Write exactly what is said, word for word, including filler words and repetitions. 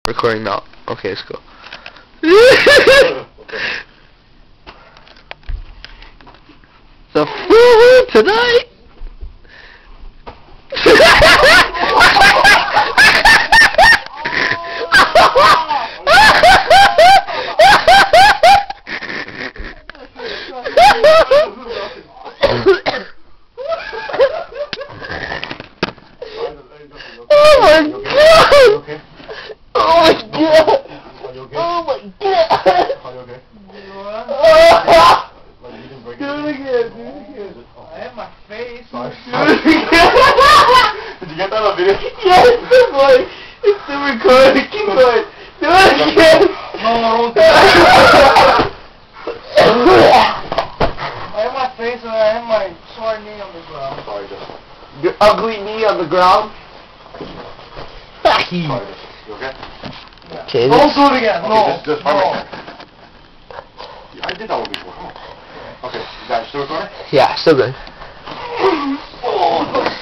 Recording now. Okay, let's go. The fool tonight. Oh my god! Oh my god! Oh my god! Are you okay? Oh! Like, you didn't break Do it again, do it again. I have my face. Sorry. Do it again! Did you get that on video? Yes, it's like, it's still recording. Keep going. Do it again! No, no, don't do that. I have my face and I have my sore knee on the ground. Sorry, just. Your ugly knee on the ground. Sorry, just. You okay? Yeah. Okay, Don't do it again. Okay, No. just, just no. no. Yeah, I did that one before. Come on. Okay, you guys still recording? yeah, still good. Oh,